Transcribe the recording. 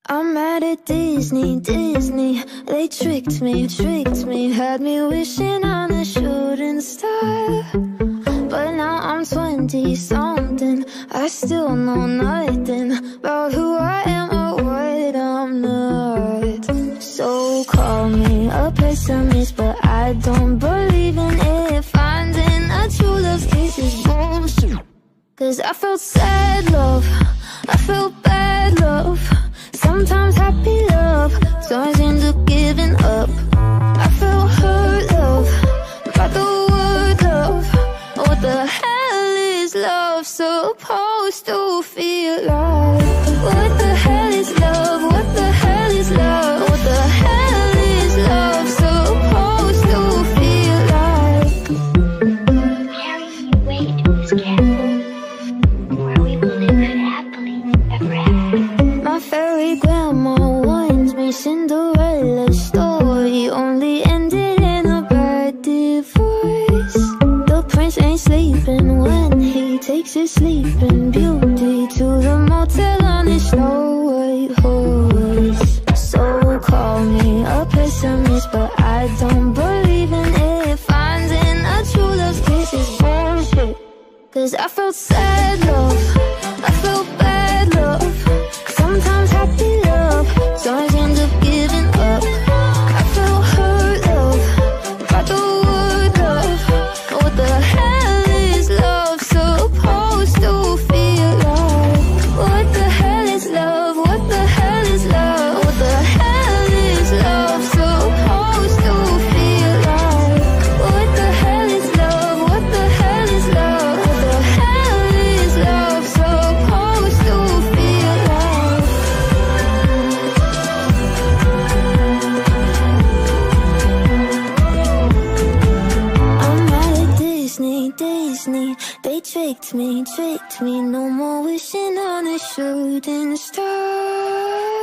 I'm mad at Disney, Disney. They tricked me, had me wishing on a shooting star. But now I'm 20-something, I still know nothing about who I am or what I'm not. So call me a pessimist, but I don't believe in it. Finding a true love's kiss is bullshit. Cause I felt sad love, I felt bad love, sometimes happy love, sometimes end up giving up. I felt hurt love, by the word love. What the hell is love supposed to feel like? What the hell is love? What the hell is love? What the hell is love supposed to feel like? Harry, wait, Miss Careful, where we will live happily ever after. My fairy grandma warns me Cinderella's story only ended in a bad divorce. The prince ain't sleeping when he takes his sleeping beauty to the motel on his Snow White horse. So call me a pessimist, but I don't believe in it. Finding a true love's kiss is bullshit. Cause I felt sad love, I felt bad love, sometimes happy love, sometimes end up giving up. I felt hurt love, by the word love. What the hell is love supposed to feel like? What the hell is love? What the hell is love? What the hell is love supposed to feel like? What the hell is love? What the hell is love? What the hell is love supposed to feel like? I'm mad at Disney, Disney. They tricked me, no more wishing on a shooting star.